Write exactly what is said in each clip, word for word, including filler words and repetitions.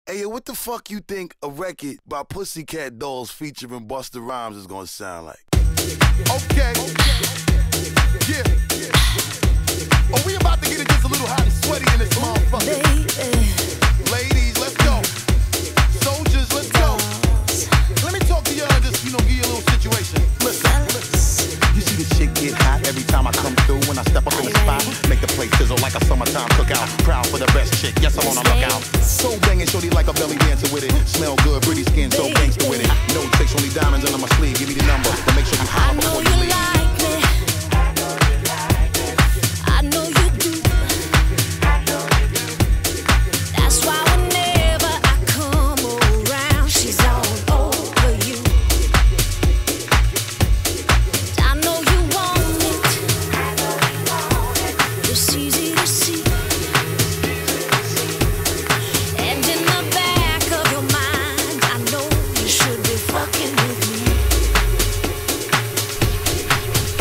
Hey, yo, what the fuck you think a record by Pussycat Dolls featuring Busta Rhymes is gonna sound like? Okay. Yeah. Oh, we about to get it just a little hot and sweaty in this motherfucker. Ladies, let's go. Soldiers, let's go. Let me talk to y'all and just, you know, give you a little situation. Listen, listen. You see this shit get hot every time I come through. When I step up in the spot, make the place sizzle like a summertime cookout. Proud for the best chick, yes, I'm on a lookout. So banging, shorty like a belly dancer with it. Smell good, pretty skin, so gangster with it. No tricks, only diamonds under my sleeve. Give me the number, but make sure you holler before you leave. I know you do. That's why whenever I come around, she's all over you. I know you want it. It's easy to see. And in the back of your mind, I know you should be fucking with me.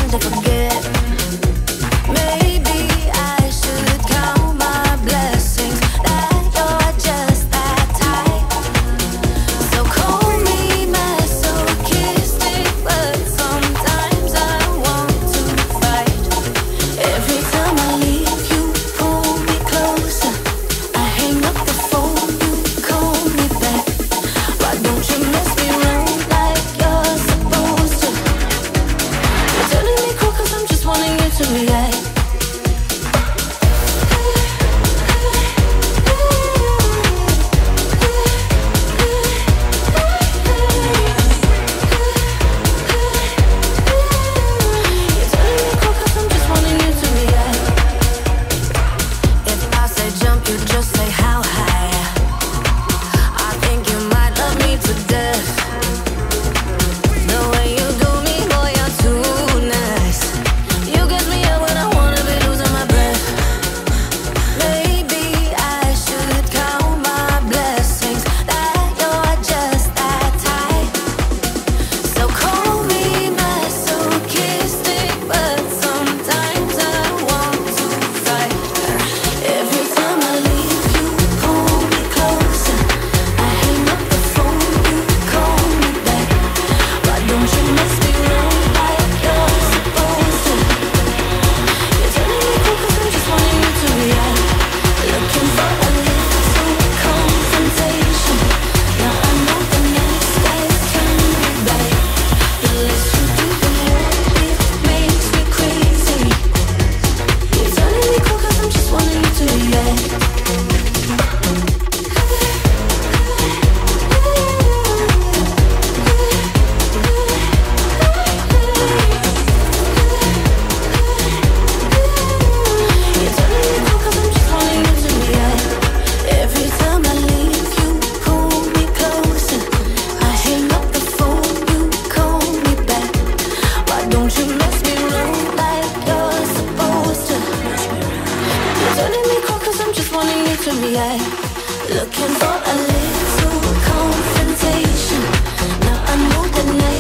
tend to forget. Maybe I should count my blessings that you're just that type. So call me masochistic, but sometimes I want to fight. Every time I leave, you pull me closer. I hang up the phone, you call me back. Why don't you mess me around like you're supposed to? You're telling me cool 'cause I'm just wanting you to react. You're telling me cool 'cause I'm just wanting you to react. If I say jump, you just say how high. I think you might love me to death. The way you do me, boy, you're too nice. You get me up when I wanna be losing my breath. Maybe I should count my blessings that you're just that type. So call me masochistic, but sometimes I want to fight. Every time I leave, you pull me closer. I hang up the phone, you call me back. Why don't you mess me around like you're supposed to? You're telling me cool 'cause I'm just wanting you to react. Looking for a little confrontation. Now I know the next guys turn me back. The less you do, the more it makes me crazy. You're telling me cool 'cause I'm just wanting you to react. You're telling me cool 'cause I'm just wanting you to react. Every time I leave, you pull me closer. I hang up the phone, you call me back. Why don't you mess me around like you're supposed to? You're telling me cool 'cause I'm just wanting you to react. Looking for a little confrontation. Now I know the next